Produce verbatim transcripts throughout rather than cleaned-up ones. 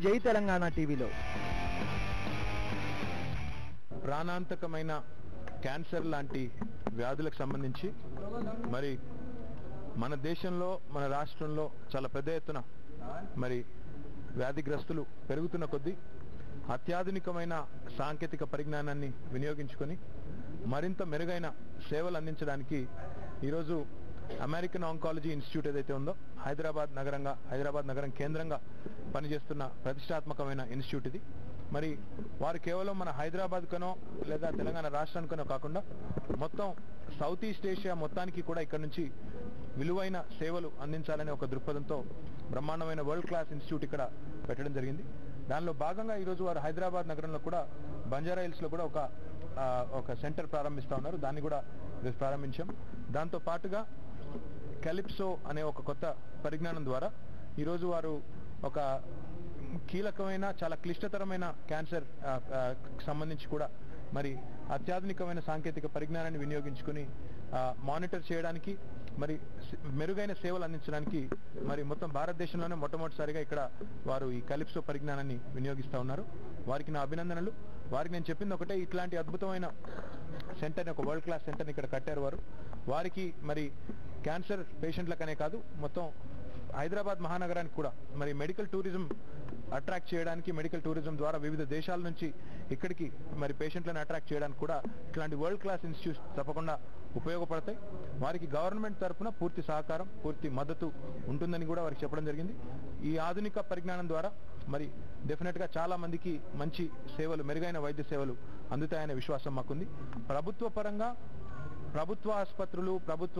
జై తెలంగాణ టీవీలో. ప్రాణాంతకమైన క్యాన్సర్ లాంటి వ్యాధులకు సంబంధించి మరి మన దేశంలో మన రాష్ట్రంలో చాలా పెద్ద ఎత్తున మరి వ్యాధిగ్రస్తులు పెరుగుతున్న కొద్దీ అత్యాధునికమైన సాంకేతిక పరిజ్ఞానాన్ని వినియోగించుకొని మరింత మెరుగైన సేవలు అందించడానికి ఈరోజు అమెరికన్ ఆంకాలజీ ఇన్స్టిట్యూట్ ఏదైతే ఉందో హైదరాబాద్ నగరంగా హైదరాబాద్ నగరం కేంద్రంగా పనిచేస్తున్న ప్రతిష్టాత్మకమైన ఇన్స్టిట్యూట్ ఇది. మరి వారు కేవలం మన హైదరాబాద్ కనో లేదా తెలంగాణ రాష్ట్రానికనో కాకుండా మొత్తం సౌత్ ఈస్ట్ ఏషియా మొత్తానికి కూడా ఇక్కడ నుంచి విలువైన సేవలు అందించాలనే ఒక దృక్పథంతో బ్రహ్మాండమైన వరల్డ్ క్లాస్ ఇన్స్టిట్యూట్ ఇక్కడ పెట్టడం జరిగింది. దానిలో భాగంగా ఈరోజు వారు హైదరాబాద్ నగరంలో కూడా బంజారా హిల్స్లో కూడా ఒక ఒక సెంటర్ ప్రారంభిస్తూ ఉన్నారు. దాన్ని కూడా ఈరోజు ప్రారంభించాం. దాంతో పాటుగా కాలిప్సో అనే ఒక కొత్త పరిజ్ఞానం ద్వారా ఈరోజు వారు ఒక కీలకమైన చాలా క్లిష్టతరమైన క్యాన్సర్ సంబంధించి కూడా మరి అత్యాధునికమైన సాంకేతిక పరిజ్ఞానాన్ని వినియోగించుకుని మానిటర్ చేయడానికి మరి మెరుగైన సేవలు అందించడానికి మరి మొత్తం భారతదేశంలోనే మొట్టమొదటిసారిగా ఇక్కడ వారు ఈ కాలిప్సో పరిజ్ఞానాన్ని వినియోగిస్తూ ఉన్నారు. వారికి నా అభినందనలు. వారికి నేను చెప్పింది ఒకటే, ఇట్లాంటి అద్భుతమైన సెంటర్ని, ఒక వరల్డ్ క్లాస్ సెంటర్ని ఇక్కడ కట్టారు వారు. వారికి మరి క్యాన్సర్ పేషెంట్లకనే కాదు మొత్తం హైదరాబాద్ మహానగరానికి కూడా మరి మెడికల్ టూరిజం అట్రాక్ట్ చేయడానికి, మెడికల్ టూరిజం ద్వారా వివిధ దేశాల నుంచి ఇక్కడికి మరి పేషెంట్లను అట్రాక్ట్ చేయడానికి కూడా ఇట్లాంటి వరల్డ్ క్లాస్ ఇన్స్టిట్యూట్స్ తప్పకుండా ఉపయోగపడతాయి. వారికి గవర్నమెంట్ తరఫున పూర్తి సహకారం, పూర్తి మద్దతు ఉంటుందని కూడా వారికి చెప్పడం జరిగింది. ఈ ఆధునిక పరిజ్ఞానం ద్వారా మరి డెఫినెట్గా చాలా మందికి మంచి సేవలు, మెరుగైన వైద్య సేవలు అందుతాయనే విశ్వాసం మాకుంది. ప్రభుత్వ పరంగా ప్రభుత్వ ఆసుపత్రులు, ప్రభుత్వ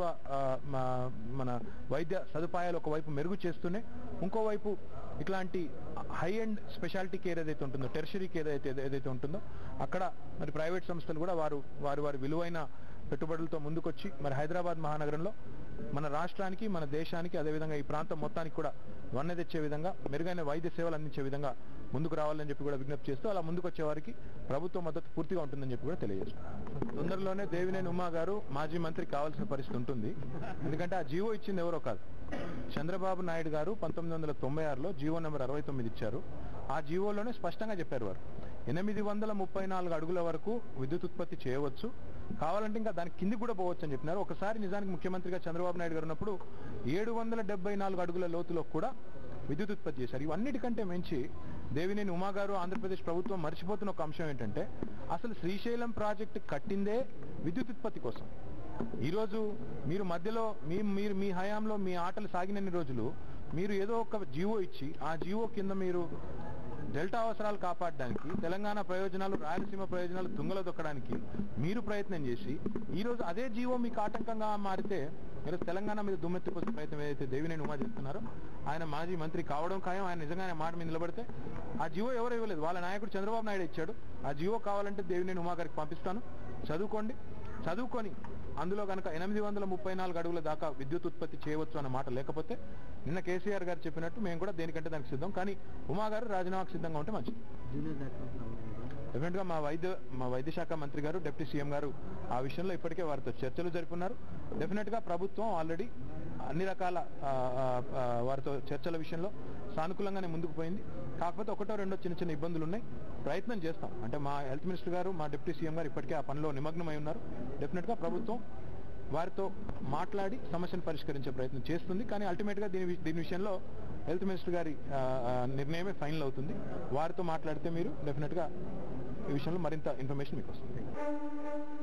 మన వైద్య సదుపాయాలు ఒకవైపు మెరుగు చేస్తూనే ఇంకోవైపు ఇట్లాంటి హై ఎండ్ స్పెషాలిటీ కేర్ ఏదైతే ఉంటుందో, టెర్షరీ కేర్ ఏదైతే ఏదైతే ఉంటుందో అక్కడ మరి ప్రైవేట్ సంస్థలు కూడా వారు వారి వారి విలువైన పెట్టుబడులతో ముందుకొచ్చి మరి హైదరాబాద్ మహానగరంలో మన రాష్ట్రానికి, మన దేశానికి, అదేవిధంగా ఈ ప్రాంతం మొత్తానికి కూడా వన్నె తెచ్చే విధంగా మెరుగైన వైద్య సేవలు అందించే విధంగా ముందుకు రావాలని చెప్పి కూడా విజ్ఞప్తి చేస్తూ అలా ముందుకు వచ్చే వారికి ప్రభుత్వ మద్దతు పూర్తిగా ఉంటుందని చెప్పి కూడా తెలియజేస్తున్నాం. తొందరలోనే దేవినేని ఉమా గారు మాజీ మంత్రి కావాల్సిన పరిస్థితి ఉంటుంది. ఎందుకంటే ఆ జీవో ఇచ్చింది ఎవరో కాదు, చంద్రబాబు నాయుడు గారు పంతొమ్మిది వందల తొంభై ఆరులో జీవో నెంబర్ అరవై తొమ్మిది ఇచ్చారు. ఆ జీవోలోనే స్పష్టంగా చెప్పారు వారు ఎనిమిది వందల ముప్పై నాలుగు అడుగుల వరకు విద్యుత్ ఉత్పత్తి చేయవచ్చు, కావాలంటే ఇంకా దానికి కింది కూడా పోవచ్చు అని చెప్పినారు. ఒకసారి నిజానికి ముఖ్యమంత్రిగా చంద్రబాబు నాయుడు గారు ఉన్నప్పుడు ఏడు వందల డెబ్బై నాలుగు అడుగుల లోతులో కూడా విద్యుత్ ఉత్పత్తి చేశారు. ఇవన్నిటికంటే మించి దేవినేని ఉమా గారు, ఆంధ్రప్రదేశ్ ప్రభుత్వం మర్చిపోతున్న ఒక అంశం ఏంటంటే అసలు శ్రీశైలం ప్రాజెక్టు కట్టిందే విద్యుత్ ఉత్పత్తి కోసం. ఈరోజు మీరు మధ్యలో మీ మీరు మీ హయాంలో మీ ఆటలు సాగినన్ని రోజులు మీరు ఏదో ఒక జీవో ఇచ్చి ఆ జీవో కింద మీరు డెల్టా అవసరాలు కాపాడడానికి, తెలంగాణ ప్రయోజనాలు, రాయలసీమ ప్రయోజనాలు తుంగలో దొక్కడానికి మీరు ప్రయత్నం చేసి ఈరోజు అదే జీవో మీకు ఆటంకంగా మారితే ఈరోజు తెలంగాణ మీద దుమ్మెత్తిపోసే ప్రయత్నం ఏదైతే దేవినేని ఉమా చేస్తున్నారో, ఆయన మాజీ మంత్రి కావడం ఖాయం. ఆయన నిజంగా మాట మీద నిలబడితే ఆ జీవో ఎవరు ఇవ్వలేదు, వాళ్ళ నాయకుడు చంద్రబాబు నాయుడు ఇచ్చాడు. ఆ జీవో కావాలంటే దేవినేని ఉమా గారికి పంపిస్తాను, చదువుకోండి. చదువుకొని అందులో కనుక ఎనిమిది వందల ముప్పై నాలుగు అడుగుల దాకా విద్యుత్ ఉత్పత్తి చేయవచ్చు అన్న మాట లేకపోతే నిన్న కేసీఆర్ గారు చెప్పినట్టు మేము కూడా దేనికంటే దానికి సిద్ధం. కానీ ఉమా గారు రాజీనామాకు సిద్ధంగా ఉంటే మంచిది. డెఫినెట్గా మా వైద్య మా వైద్య శాఖ మంత్రి గారు, డిప్యూటీ సీఎం గారు ఆ విషయంలో ఇప్పటికే వారితో చర్చలు జరుపున్నారు. డెఫినెట్గా ప్రభుత్వం ఆల్రెడీ అన్ని రకాల వారితో చర్చల విషయంలో సానుకూలంగానే ముందుకు పోయింది. కాకపోతే ఒకటో రెండో చిన్న చిన్న ఇబ్బందులు ఉన్నాయి, ప్రయత్నం చేస్తాం. అంటే మా హెల్త్ మినిస్టర్ గారు, మా డిప్యూటీ సీఎం గారు ఇప్పటికే ఆ పనిలో నిమగ్నమై ఉన్నారు. డెఫినెట్గా ప్రభుత్వం వారితో మాట్లాడి సమస్యను పరిష్కరించే ప్రయత్నం చేస్తుంది. కానీ అల్టిమేట్గా దీని దీని విషయంలో హెల్త్ మినిస్టర్ గారి నిర్ణయమే ఫైనల్ అవుతుంది. వారితో మాట్లాడితే మీరు డెఫినెట్గా ఈ విషయంలో మరింత ఇన్ఫర్మేషన్ మీకు వస్తుంది.